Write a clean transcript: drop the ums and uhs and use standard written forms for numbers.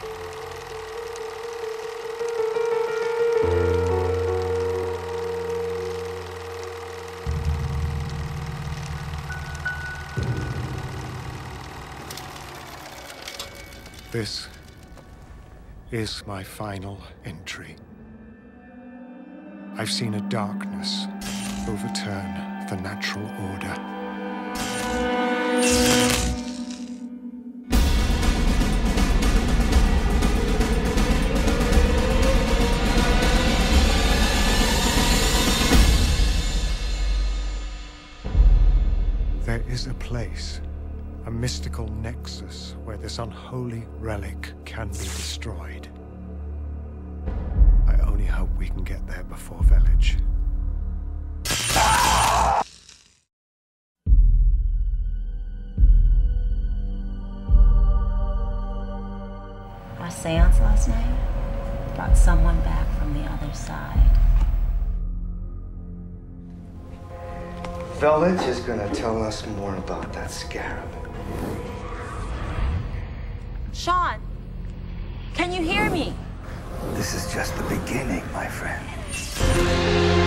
This is my final entry. I've seen a darkness overturn the natural order. There is a place, a mystical nexus where this unholy relic can be destroyed. I only hope we can get there before Village. Our seance last night brought someone back from the other side. Village is gonna tell us more about that scarab. Sean, can you hear me? This is just the beginning, my friend.